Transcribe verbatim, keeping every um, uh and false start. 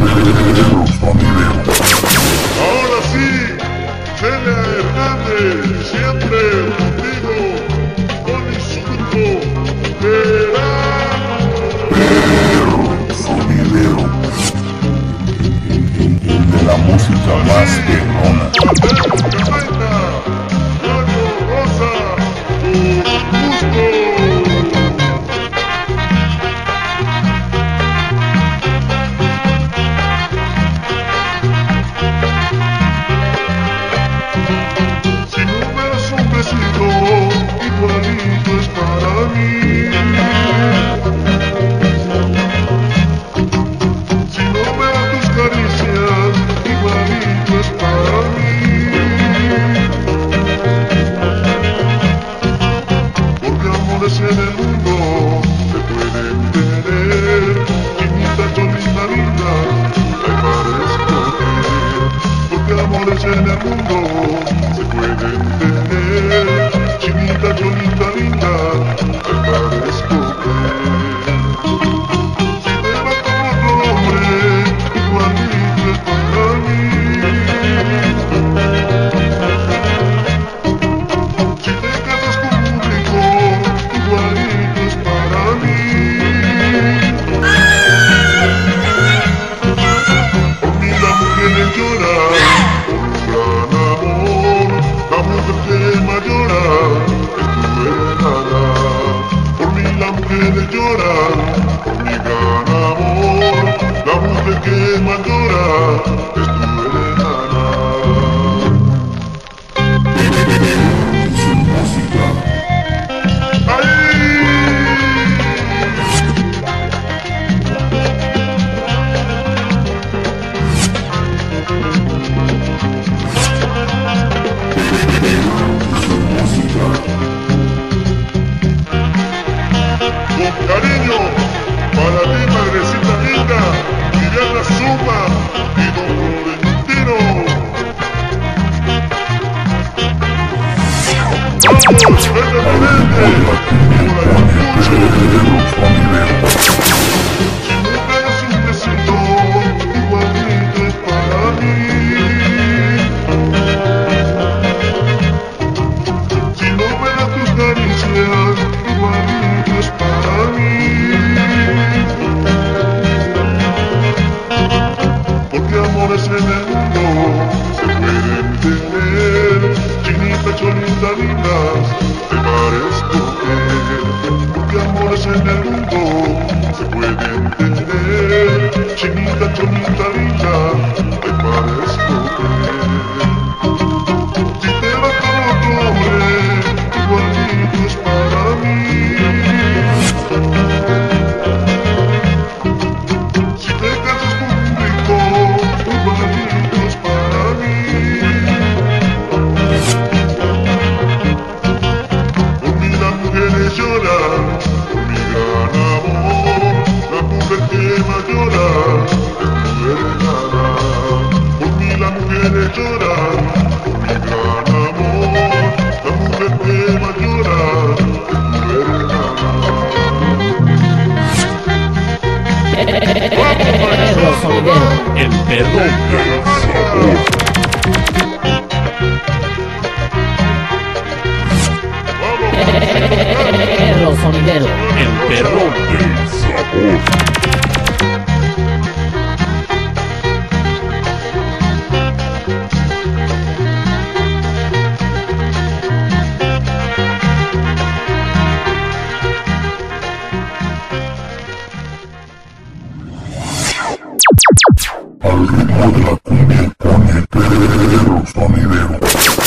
Perro sonidero. Ahora sí, Celia Hernández, siempre contigo, con insulto, verano. Perro sonidero. El de la música más perrona. Casaita, Radio Rosa, por gusto. Si no me das un besito, igualito es para mí. Si no me das tus caricias, igualito es para mí. Porque amores en el mundo se pueden tener, chinita, cholita, linda, hay para escoger. Porque amores en el mundo se pueden tener, chinita, cholita, linda, hay para escoger. Si te vas con otro hombre, igualito es para mí. Si te casas con un rico, igualito es para mí. Por mí las mujeres lloran, por un gran amor, la mujer que más llora es tu hermana. Por mí las mujeres lloran, por mi gran amor, la mujer que más llora es tu hermana. Su música. ¡Ay! Su música. Con cariño, para ti, madrecita linda, Viviana Zuma y don Florentino. ¡Vamos, vete, vete! ¡Por Ayacucho! Perro sonidero. Si no me das un besito, igualito es para mí. Si no me das tus caricias, igualito es para mí. Porque amores en el mundo se pueden tener, chinita, cholita, lindas, te parezco escoger. Porque amores en el mundo se pueden tener, chinita, cholita, linda, te parezco escoger. Si te vas con otro hombre, igualito es para mí. Si te casas con un rico, igualito es para mí. Por mí las mujeres lloran, por mi gran amor, la mujer que más llora es tu hermana. Por mí las mujeres lloran, por mi gran amor, la mujer que más llora es tu hermana. Perro sonidero. El perro El sabor. Perro sonidero. El perro El sabor. Al ritmo de la cumbia pone perro sonidero.